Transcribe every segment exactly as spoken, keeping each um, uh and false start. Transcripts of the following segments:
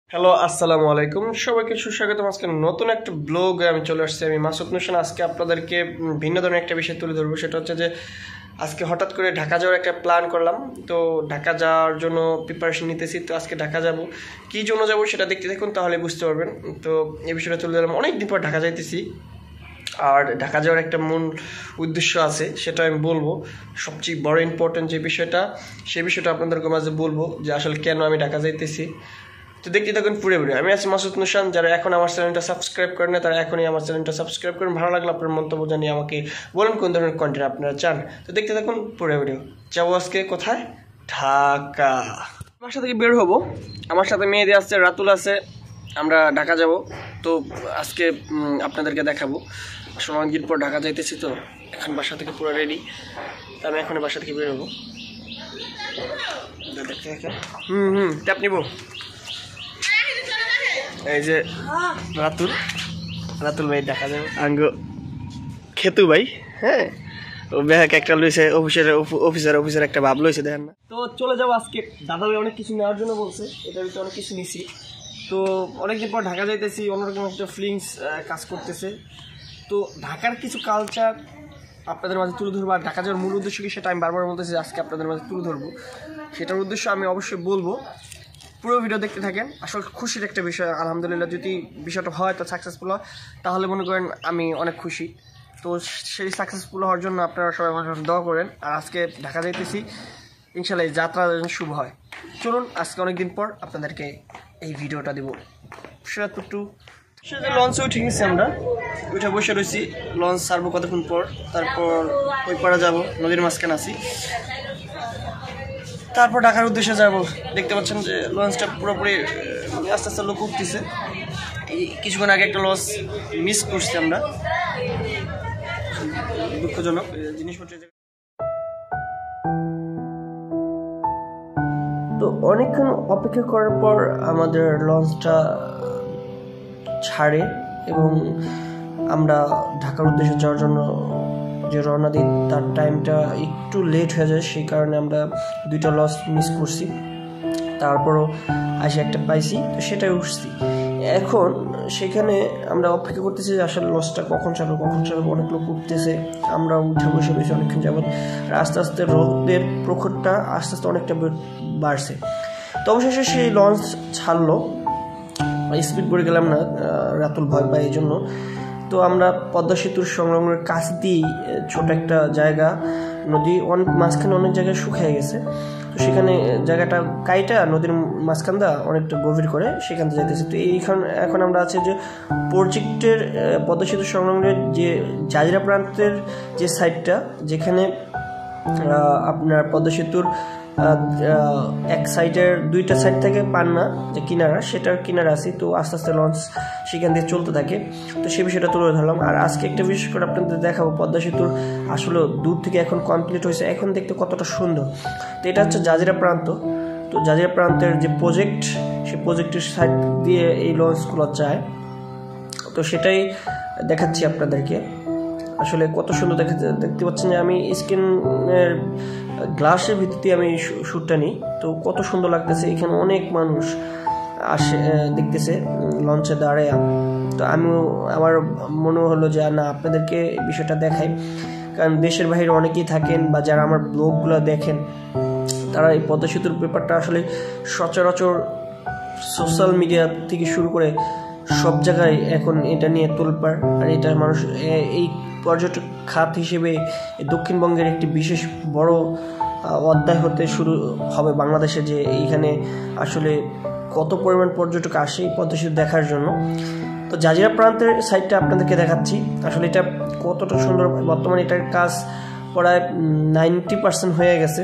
Hello আসসালামু আলাইকুম সবাইকে সুস্বাগতম আজকে নতুন একটা ব্লগে আমি চলে আসছি আমি মাসুদ হোসেন আজকে আপনাদেরকে ভিন্ন ধরনের একটা বিষয় তুলে ধরবো সেটা হচ্ছে যে আজকে হঠাৎ করে ঢাকা যাওয়ার একটা প্ল্যান করলাম তো ঢাকা যাওয়ার জন্য প্রিপারেশন নিতেছি তো আজকে ঢাকা যাব কী জন্য যাব সেটা দেখতে দেখুন তাহলে বুঝতে পারবেন তো এই বিষয়টা তুলে ধরলাম অনেক দিন পর ঢাকা যাইতেছি আর ঢাকা যাওয়ার একটা মূল উদ্দেশ্য আছে সেটা আমি বলবো সবচেয়ে বড় ইম্পর্টেন্ট যে বিষয়টা সেই বিষয়টা আপনাদেরকে মাঝে বলবো যে আসলে কেন আমি ঢাকা যাইতেছি তো দেখতে থাকুন পুরো ভিডিও আমি আছি মাসুদ হোসেন যারা এখন আমার চ্যানেলটা সাবস্ক্রাইব করেন না তারা এখনই আমার চ্যানেলটা সাবস্ক্রাইব করেন ভালো লাগলে আপনার মন্তব্য জানিয়ে আমাকে বলুন কোন ধরনের কন্টেন্ট আপনারা চান তো দেখতে থাকুন পুরো ভিডিও যাবো আজকে কোথায় ঢাকা বাসা থেকে বের হবো আমার সাথে মেয়েদের আসছে রাতুল আছে আমরা ঢাকা যাব তো আজকে আপনাদেরকে দেখাবো আসলে অনেকদিন পর ঢাকা যাইতেছি তো এখন বাসা থেকে পুরো রেডি তো আমি এখন বাসা থেকে বের হবো দেখতে দেখেন হুম হুম ট্যাপ নিবো এই যে রাতুল রাতুল ভাই দেখা যাবে আঙ্গ খেতু ভাই হ্যাঁ ও ব্যাগ একটা লইছে অফিসের অফিসার অফিসার একটা ভাব লইছে দেখেন না তো চলে যাবো আজকে দাদা ভাই অনেক কিছু নেওয়ার জন্য বলছে এটার ভিতরে অনেক কিছু নিছি তো অনেকদিন পর ঢাকা যাইতেছি অন্যরকম একটা ফিলিংস কাজ করতেছে তো ঢাকার কিছু কালচার আপনাদের মাঝে তুলে ধরবো আর ঢাকা যাওয়ার মূল উদ্দেশ্য কি সেটা আমি বারবার বলতেছি আজকে আপনাদের মাঝে তুলে ধরবো সেটার উদ্দেশ্য আমি অবশ্যই বলবো পুরো ভিডিও দেখতে থাকেন আসলে খুশির একটা বিষয় আলহামদুলিল্লাহ যদি বিষয়টা হয় তো সাকসেসফুল হয় তাহলে মনে করেন আমি অনেক খুশি তো সেই সাকসেসফুল হওয়ার জন্য আপনারা সবাই আমার দোয়া করেন আর আজকে ঢাকা যাইতেছি ইনশাল্লাহ এই যাত্রা যেন শুভ হয় চলুন আজকে অনেকদিন পর আপনাদেরকে এই ভিডিওটা দেবো সেটা একটু সেটা লঞ্চে উঠে গেছি আমরা উঠে বসে রয়েছি লঞ্চ ছাড়বো কতক্ষণ পর তারপর ওই পাড়া যাবো নদীর মাঝখানে আছি তারপর ঢাকার উদ্দেশ্যে যাব দেখতে পাচ্ছেন যে লঞ্চটা পুরোপুরি আস্তে আস্তে লোক উঠতেছে এই কিছুক্ষণ আগে একটা লঞ্চ মিস করছি আমরা দুঃখজনক জিনিসপত্র তো অনেকক্ষণ অপেক্ষা করার পর আমাদের লঞ্চটা ছাড়ে এবং আমরা ঢাকার উদ্দেশ্যে যাওয়ার জন্য যে রওনা দিই তার টাইমটা একটু লেট হয়ে যায় সেই কারণে আমরা দুইটা লঞ্চ মিস করছি তারপরও আসে একটা পাইছি তো সেটাই উঠছি এখন সেখানে আমরা অপেক্ষা করতেছি যে আসলে লঞ্চটা কখন চালু কখন চালু অনেক লোক উঠতেছে আমরা উঠে বসে রয়েছি অনেকক্ষণ যাবত আর আস্তে আস্তে রোদের প্রখরটা আস্তে আস্তে অনেকটা বাড়ছে তো অবশেষে সেই লঞ্চ ছাড়লো স্পিড করে গেলাম না রাতুল ভয় পায় এই জন্য তো আমরা পদ্মা সেতুর সংলগ্নের কাছ দিয়েই ছোট একটা জায়গা নদী অনেক মাঝখানে অনেক জায়গায় শুকিয়ে গেছে তো সেখানে জায়গাটা কাইটা নদীর মাঝখান দা অনেকটা গভীর করে সেখান থেকে যাইতেছে তো এইখান এখন আমরা আছি যে প্রজেক্টের পদ্মা সেতুর সংলগ্নের যে জাজিরা প্রান্তের যে সাইডটা যেখানে আপনার পদ্মা সেতুর এক সাইডের দুইটা সাইড থেকে পান্না যে কিনারা সেটার কিনারা আছি তো আস্তে আস্তে লঞ্চ সেখান দিয়ে চলতে থাকে তো সেই বিষয়টা তুলে ধরলাম আর আজকে একটা বিশেষ করে আপনাদের দেখাবো পদ্মা সেতুর আসলে দূর থেকে এখন কমপ্লিট হয়েছে এখন দেখতে কতটা সুন্দর তো এটা হচ্ছে জাজিরা প্রান্ত তো জাজিরা প্রান্তের যে প্রজেক্ট সেই প্রজেক্টের সাইড দিয়ে এই লঞ্চগুলো যায় তো সেটাই দেখাচ্ছি আপনাদেরকে আসলে কত সুন্দর দেখা দেখতে পাচ্ছেন যে আমি স্ক্রিনের গ্লাসের ভিত্তিতে আমি শ্যুটটা নিই তো কত সুন্দর লাগতেছে এখানে অনেক মানুষ আসে দেখতেছে লঞ্চে দাঁড়ায় তো আমিও আমার মনে হলো যে না আপনাদেরকে বিষয়টা দেখাই কারণ দেশের বাইরে অনেকেই থাকেন বা যারা আমার ব্লগগুলো দেখেন তারা এই পদ্মা সেতুর ব্যাপারটা আসলে সচরাচর সোশ্যাল মিডিয়া থেকে শুরু করে সব জায়গায় এখন এটা নিয়ে তোলপাড় আর এটা মানুষ এই পর্যটক খাত হিসেবে দক্ষিণবঙ্গের একটি বিশেষ বড় অধ্যায় হতে শুরু হবে বাংলাদেশে যে এইখানে আসলে কত পরিমাণ পর্যটক আসে এই পদ্মা সেতু দেখার জন্য তো জাজিরা প্রান্তের সাইডটা আপনাদেরকে দেখাচ্ছি আসলে এটা কতটা সুন্দর বর্তমানে এটার কাজ প্রায় নাইনটি পার্সেন্ট হয়ে গেছে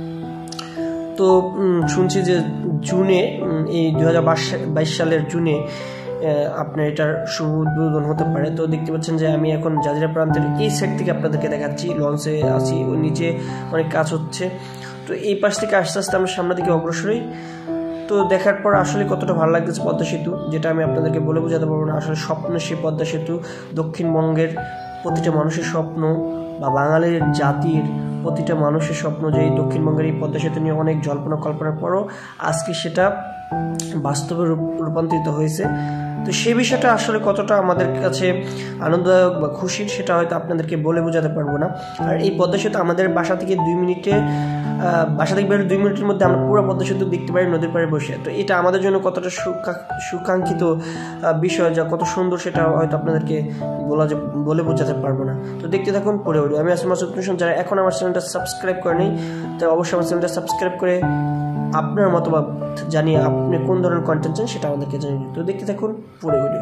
তো শুনছি যে জুনে এই দু হাজার বাইশ সালের জুনে আপনার এটার শুভ উদ্বোধন হতে পারে তো দেখতে পাচ্ছেন যে আমি এখন জাজিরা প্রান্তের এই সাইড থেকে আপনাদেরকে দেখাচ্ছি লঞ্চে আছি ওই নিচে অনেক কাজ হচ্ছে তো এই পাশ থেকে আস্তে আস্তে আমরা সামনের দিকে অগ্রসর হই তো দেখার পর আসলে কতটা ভালো লাগতেছে পদ্মা সেতু যেটা আমি আপনাদেরকে বলে বোঝাতে পারবো না আসলে স্বপ্ন সেই পদ্মা সেতু দক্ষিণবঙ্গের প্রতিটা মানুষের স্বপ্ন বা বাঙালির জাতির প্রতিটা মানুষের স্বপ্ন যে এই দক্ষিণবঙ্গের এই পদ্মা সেতু নিয়ে অনেক জল্পনা কল্পনার পরও আজকে সেটা বাস্তবে রূপান্তরিত হয়েছে। তো সেই বিষয়টা আসলে কতটা আমাদের কাছে আনন্দদায়ক বা খুশির সেটা হয়তো আপনাদেরকে বলে বোঝাতে পারবো না। আর এই পদ্মা সেতু আমাদের বাসা থেকে দুই মিনিটে বাসা থেকে বেরোলে দুই মিনিটের মধ্যে আমরা পুরো পদ্মা সেতু দেখতে পারি নদীর পাড়ে বসে। তো এটা আমাদের জন্য কতটা সুকাঙ্ক্ষিত বিষয়, যা কত সুন্দর সেটা হয়তো আপনাদেরকে বলা বলে বোঝাতে পারবো না। তো দেখতে থাকুন পরে ভিডিও। আমি আসলে মাসুদ, যারা এখন আমার চ্যানেলটা সাবস্ক্রাইব করেনি তারা অবশ্যই আমার চ্যানেলটা সাবস্ক্রাইব করে আপনার মতামত জানিয়ে আপনি কোন ধরনের কন্টেন্ট চান সেটা আমাদেরকে জানিয়ে। তো দেখতে থাকুন পুরো ভিডিও।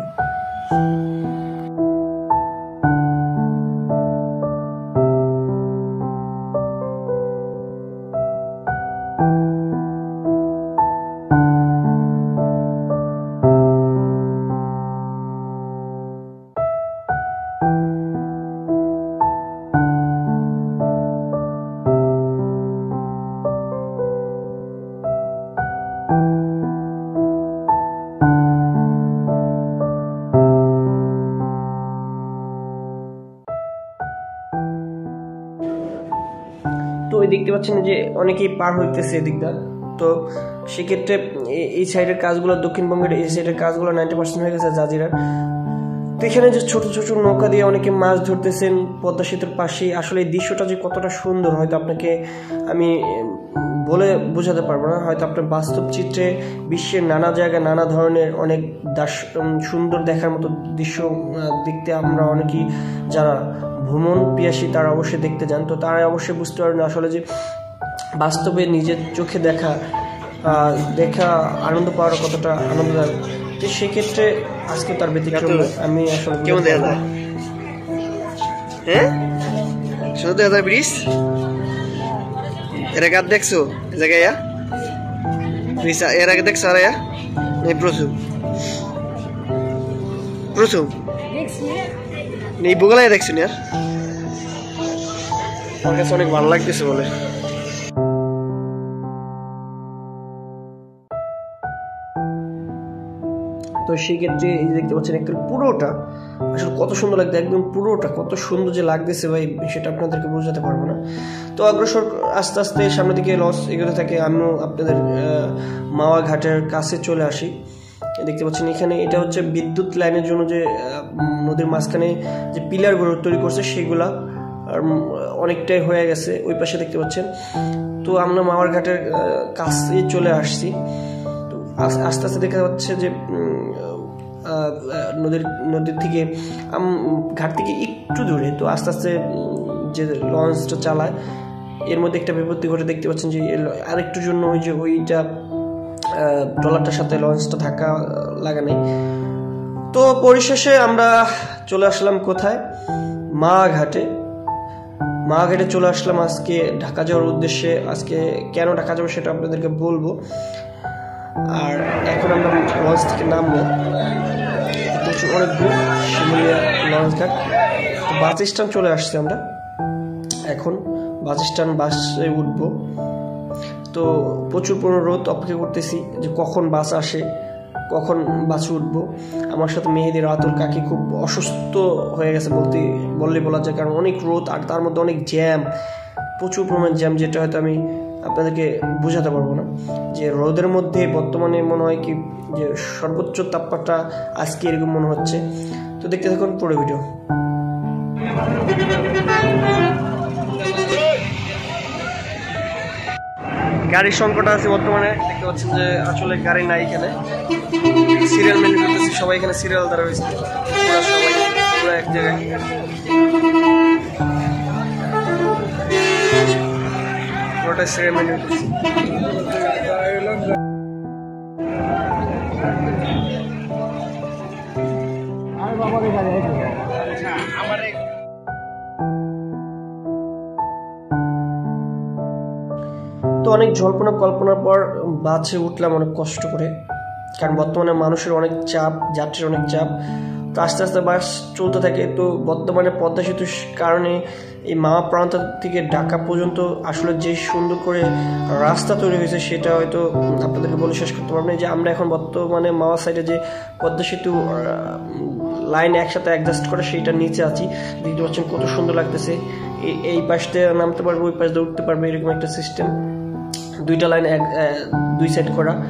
তো এই দেখতে পাচ্ছেন যে অনেকেই পার হইতেছে এদিকটা। তো সেক্ষেত্রে এই সাইডের কাজগুলো, দক্ষিণবঙ্গের এই সাইডের কাজগুলো নাইনটি পার্সেন্ট হয়ে গেছে জাজিরার। তো এখানে যে ছোট ছোট নৌকা দিয়ে অনেকে মাছ ধরতেছেন পদ্মা সেতুর পাশে। আসলে এই দৃশ্যটা যে কতটা সুন্দর হয়তো আপনাকে আমি বলে বোঝাতে পারবো না। হয়তো আপনার বাস্তব চিত্রে বিশ্বের নানা জায়গায় নানা ধরনের অনেক দাস সুন্দর দেখার মতো দৃশ্য দেখতে আমরা অনেকেই যারা ভ্রমণ পিয়াসী তারা অবশ্যই দেখতে যান। তো তারা অবশ্যই বুঝতে পারেন আসলে যে বাস্তবে নিজের চোখে দেখা দেখা আনন্দ পাওয়ার কতটা আনন্দদায়ক। তো সেক্ষেত্রে আজকে তার ব্যতিক্রম আমি আসলে কেমন দেখা যায়। হ্যাঁ সুন্দর দেখা যায় ব্রিজ। এর আগে দেখছো এই জায়গায় এর আগে দেখছো? আর এই প্রথম প্রথম এই বগলায় দেখছি না। আমার কাছে অনেক ভালো লাগতেছে বলে। তো সেই ক্ষেত্রে এই দেখতে পাচ্ছেন একদম পুরোটা আসলে কত সুন্দর লাগছে, একদম পুরোটা কত সুন্দর যে লাগতেছে ভাই সেটা আপনাদেরকে বোঝাতে পারবো না। তো অগ্রসর আস্তে আস্তে সামনের দিকে লঞ্চ এগোতে থাকে। আমিও আপনাদের মাওয়া ঘাটের কাছে চলে আসি। দেখতে পাচ্ছেন এখানে এটা হচ্ছে বিদ্যুৎ লাইনের জন্য যে নদীর মাঝখানে যে পিলারগুলো তৈরি করছে সেগুলা অনেকটাই হয়ে গেছে ওই পাশে দেখতে পাচ্ছেন। তো আমরা মাওয়ার ঘাটের কাছে চলে আসছি। তো আস্তে আস্তে দেখা যাচ্ছে যে নদীর নদীর থেকে ঘাট থেকে একটু দূরে তো আস্তে আস্তে যে লঞ্চটা চালায় এর মধ্যে একটা বিপত্তি ঘটে। দেখতে পাচ্ছেন যে আরেকটু জন্য ওই যে ওইটা ট্রলারটার সাথে লঞ্চটা ধাক্কা লাগা নেই। তো পরিশেষে আমরা চলে আসলাম কোথায়? মা ঘাটে। মা ঘাটে চলে আসলাম আজকে ঢাকা যাওয়ার উদ্দেশ্যে। আজকে কেন ঢাকা যাবো সেটা আপনাদেরকে বলবো। আর এখন আমরা লঞ্চ থেকে নামবো, প্রচুর অনেক দূর শিমুলিয়া লঞ্চ ঘাট। তো বাস স্ট্যান্ড চলে আসছি আমরা, এখন বাস স্ট্যান্ড বাসে উঠবো। তো প্রচুর পুরো রোদ, অপেক্ষা করতেছি যে কখন বাস আসে, কখন বাসে উঠবো। আমার সাথে মেহেদি রাতুল কাকি খুব অসুস্থ হয়ে গেছে বলতে বললে বলা যায়, কারণ অনেক রোদ আর তার মধ্যে অনেক জ্যাম, প্রচুর পরিমাণ জ্যাম, যেটা হয়তো আমি আপনাদেরকে বোঝাতে পারবো না। যে রোদের মধ্যে বর্তমানে মনে হয় কি যে সর্বোচ্চ তাপমাত্রা আজকে এরকম মনে হচ্ছে। তো দেখতে থাকুন পুরো ভিডিও। গাড়ির সংকট আছে বর্তমানে, দেখতে পাচ্ছেন যে আসলে গাড়ি নাই এখানে। সিরিয়াল মেনটেন করতেছি, সবাই এখানে সিরিয়াল দ্বারা রয়েছে, সবাই পুরো এক জায়গায়। পুরোটা সিরিয়াল মেনটেন করতেছি। তো অনেক জল্পনা কল্পনার পর বাসে উঠলাম অনেক কষ্ট করে, কারণ বর্তমানে মানুষের অনেক চাপ, যাত্রীর অনেক চাপ। তো আস্তে আস্তে বাস চলতে থাকে। তো বর্তমানে পদ্মা সেতুর কারণে এই মাওয়া প্রান্ত থেকে ঢাকা পর্যন্ত আসলে যে সুন্দর করে রাস্তা তৈরি হয়েছে সেটা হয়তো আপনাদেরকে বলে শেষ করতে পারবো না। যে আমরা এখন বর্তমানে মাওয়া সাইডে যে পদ্মা সেতু লাইন একসাথে অ্যাডজাস্ট করে সেইটা নিচে আছি, দেখতে পাচ্ছেন কত সুন্দর লাগতেছে। এই এই পাশ দিয়ে নামতে পারবে, ওই পাশ দিয়ে উঠতে পারবে, এরকম একটা সিস্টেম। দুইটা লাইন এক দুই সাইড করা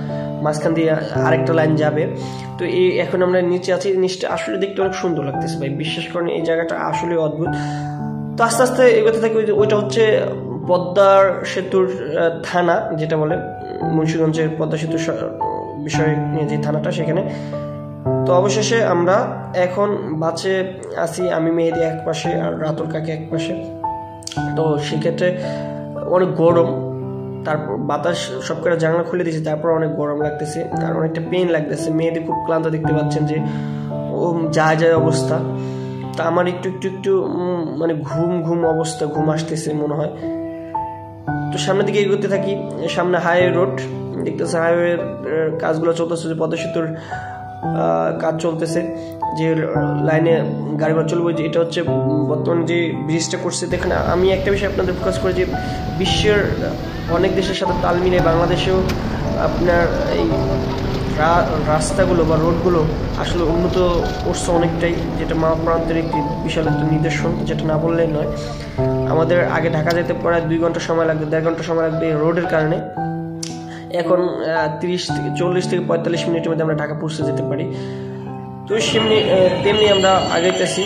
মাঝখান দিয়ে আরেকটা লাইন যাবে। তো এই এখন আমরা নিচে আছি, নিচটা আসলে দেখতে অনেক সুন্দর লাগতেছে ভাই, বিশ্বাস করেন এই জায়গাটা আসলে অদ্ভুত। তো আস্তে আস্তে এগোতে থাকি, ওইটা হচ্ছে পদ্মার সেতুর থানা যেটা বলে, মুন্সিগঞ্জের পদ্মা সেতুর বিষয়ে নিয়ে যে থানাটা সেখানে। তো অবশেষে আমরা এখন বাসে আছি, আমি মেহেদি এক পাশে আর রাতুল কাকে এক পাশে। তো সেক্ষেত্রে অনেক গরম, তারপর বাতাস সব করে জানলা খুলে দিয়েছে, তারপর অনেক গরম লাগতেছে আর অনেকটা পেন লাগতেছে। মেহেদি খুব ক্লান্ত, দেখতে পাচ্ছেন যে ও যায় যায় অবস্থা। তা আমার একটু একটু একটু মানে ঘুম ঘুম অবস্থা, ঘুম আসতেছে মনে হয়। তো সামনের দিকে এগোতে থাকি, সামনে হাইওয়ে রোড দেখতেছে, হাইওয়ের কাজগুলো চলতেছে, যে পদ্মা সেতুর কাজ চলতেছে, যে লাইনে গাড়ি ঘোড়া চলবে, যে এটা হচ্ছে বর্তমানে যে ব্রিজটা করছে। এখানে আমি একটা বিষয় আপনাদের ফোকাস করি যে বিশ্বের অনেক দেশের সাথে তাল মিলে বাংলাদেশেও আপনার এই রাস্তাগুলো বা রোডগুলো আসলে উন্নত করছে অনেকটাই, যেটা মা প্রান্তের একটি বিশাল একটা নিদর্শন, যেটা না বললেই নয়। আমাদের আগে ঢাকা যেতে প্রায় দুই ঘন্টা সময় লাগবে, দেড় ঘন্টা সময় লাগবে এই রোডের কারণে। এখন তিরিশ থেকে চল্লিশ থেকে পঁয়তাল্লিশ মিনিটের মধ্যে আমরা ঢাকা পৌঁছে যেতে পারি। তো সেমনি তেমনি আমরা আগাইতেছি।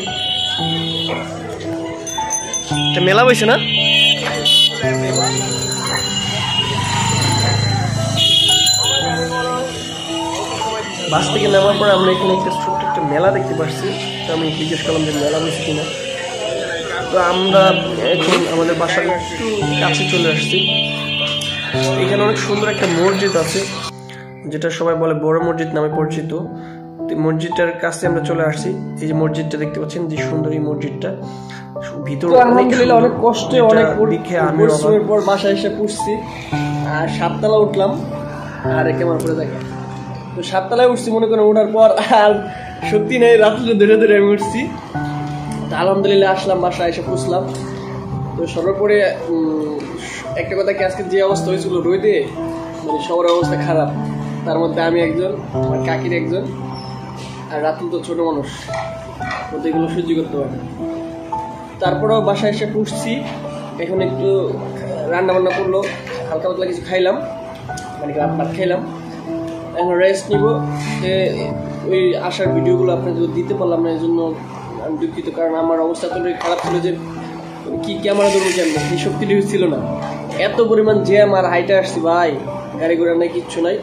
মেলা বইছে না, বাস থেকে নামার পর আমরা এখানে একটা ছোট্ট একটা মেলা দেখতে পাচ্ছি। তো আমি জিজ্ঞেস করলাম যে মেলা বসে কিনা। তো আমরা এখন আমাদের বাসার একটু কাছে চলে আসছি। এখানে অনেক সুন্দর একটা মসজিদ আছে, যেটা সবাই বলে বড় মসজিদ নামে পরিচিত। তো মসজিদটার কাছে আমরা চলে আসছি। এই যে মসজিদটা দেখতে পাচ্ছেন, যে সুন্দর এই মসজিদটা, ভিতরে আলহামদুলিল্লাহ অনেক কষ্টে অনেক পরিশ্রমের পর বাসায় এসে পড়ছি। আর সাততলা উঠলাম, আর কেমন করে দেখে তো সাততলায় উঠছি মনে করেন, ওঠার পর আর সত্যি নেই, রাত্রে ধরে ধরে আমি উঠছি। আলহামদুলিল্লাহ আসলাম, বাসায় এসে পৌঁছলাম। তো সর্বোপরি একটা কথা কি, আজকে যে অবস্থা হয়েছিল রোদে, মানে সবার অবস্থা খারাপ, তার মধ্যে আমি একজন, আমার কাকির একজন, আর রাতুল তো ছোট মানুষ, ওদের এগুলো সহ্য করতে পারে। তারপরেও বাসায় এসে পুষছি, এখন একটু রান্না বান্না করলো, হালকা পাতলা কিছু খাইলাম, মানে ভাত খাইলাম। এখন রেস্ট নিব। ওই আসার ভিডিওগুলো আপনাদের দিতে পারলাম না, এই জন্য আমি দুঃখিত, কারণ আমার অবস্থা তো খারাপ ছিল যে কি ক্যামেরা ধরবো কেমন, সেই শক্তিটি ছিল না। এত পরিমাণ জ্যাম আর হাইটে আসছি ভাই, গাড়ি ঘোড়া নাই, কিচ্ছু নাই।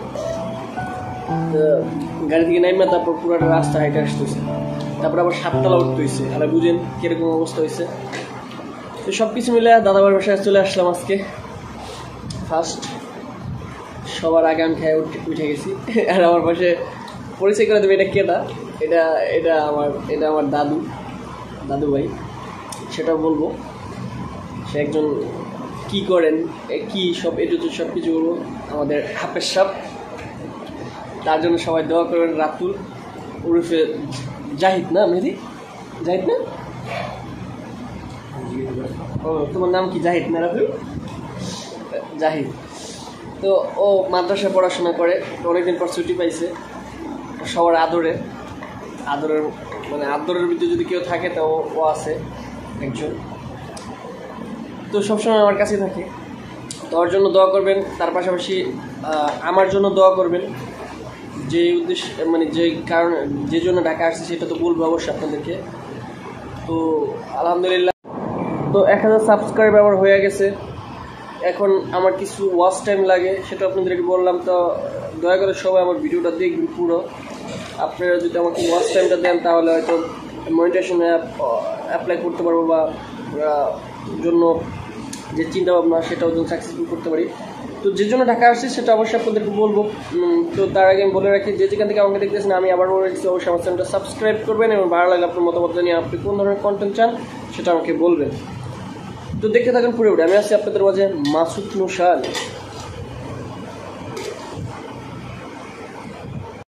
গাড়ি থেকে নাইমা তারপর পুরোটা রাস্তা হাইটে আসতেছে, তারপর আবার সাততলা উঠতে হয়েছে, আর বুঝেন কিরকম অবস্থা হয়েছে। তো সব কিছু মিলে দাদাবার বাসায় চলে আসলাম আজকে ফার্স্ট। সবার আগে আমি খেয়ে উঠে গেছি। আর আমার পাশে পরিচয় করে দেবে, এটা কেটা, এটা এটা আমার এটা আমার দাদু, দাদু ভাই, সেটা বলবো। সে একজন কি করেন, কি সব এটু তো সব কিছু বলবো, আমাদের হাফেজ সাপ। তার জন্য সবাই দোয়া করবেন। রাতুল ওরফে জাহিদ, না মেহেদি, জাহিদ না? ও তোমার নাম কি জাহিদ না রাতুল? জাহিদ। তো ও মাদ্রাসায় পড়াশোনা করে, অনেকদিন পর ছুটি পাইছে, সবার আদরে, আদরের মানে আদরের ভিতরে যদি কেউ থাকে তো ও আছে একজন। তো সবসময় আমার কাছে থাকে, তো ওর জন্য দোয়া করবেন। তার পাশাপাশি আমার জন্য দোয়া করবেন। যে উদ্দেশ্য মানে যে কারণ যে জন্য ঢাকা আসছে সেটা তো বলবো অবশ্যই আপনাদেরকে। তো আলহামদুলিল্লাহ, তো এক হাজার সাবস্ক্রাইবার আমার হয়ে গেছে। এখন আমার কিছু ওয়াচ টাইম লাগে, সেটা আপনাদেরকে বললাম। তো দয়া করে সবাই আমার ভিডিওটা দেখবেন পুরো। আপনারা যদি আমাকে ওয়াচ টাইমটা দেন তাহলে হয়তো মনিটাইজেশন অ্যাপ অ্যাপ্লাই করতে পারবো, বা জন্য যে চিন্তা ভাবনা সেটাও যেন সাকসেসফুল করতে পারি। তো যে জন্য ঢাকা আসছি সেটা অবশ্যই আপনাদেরকে বলবো। তো তার আগে আমি বলে রাখি, যে যেখান থেকে আমাকে দেখতেছেন, আমি আবার বলে রাখছি অবশ্যই আমার চ্যানেলটা সাবস্ক্রাইব করবেন, এবং ভালো লাগে আপনার মতামত জানিয়ে আপনি কোন ধরনের কন্টেন্ট চান সেটা আমাকে বলবেন। তো দেখতে থাকেন পুরো ভিডিও। আমি আছি আপনাদের মাঝে মাসুদ নুশাল।